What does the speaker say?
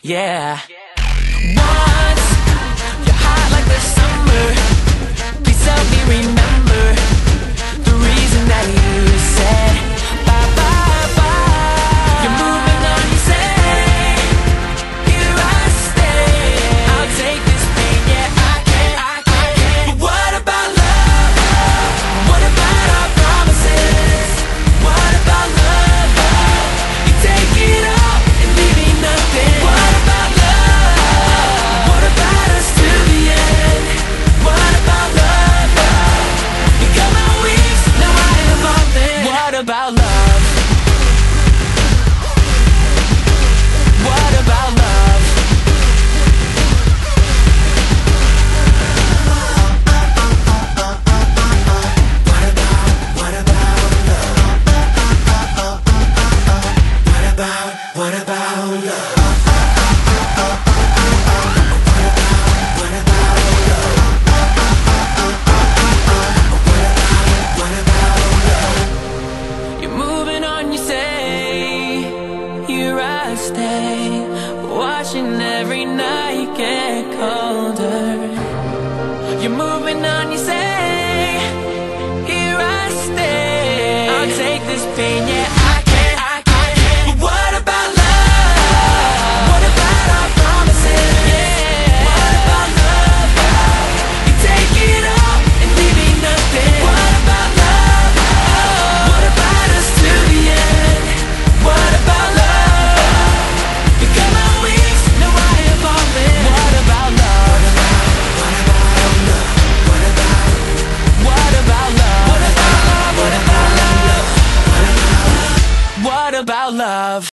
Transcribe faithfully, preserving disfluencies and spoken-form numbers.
yeah. Once, you're hot like the summer. Please help me remember the reason that you said bye, bye, bye. You're moving on, you say, here I stay. I'll take this pain, yeah, I can, I can. But what about love? What about our promises? What about love? You take it all and leave me nothing. What about love? What about us to the end? What about love? You got my wings, now I am falling. What about love? What about love? What about, what about love? What about, what about love? What about love? What about love? You're moving on, you say, here I stay, watching every night get colder. You're moving on, you say, here I stay. I'll take this pain, yeah, I can, I can. But what about love? What about our promises? Yeah. What about love? You take it all and leave me nothing. What about love? What about us to the end? What about love? You got my wings, now I am falling. What about love? What about love? What about, what about love? What about love? What about love? What about love?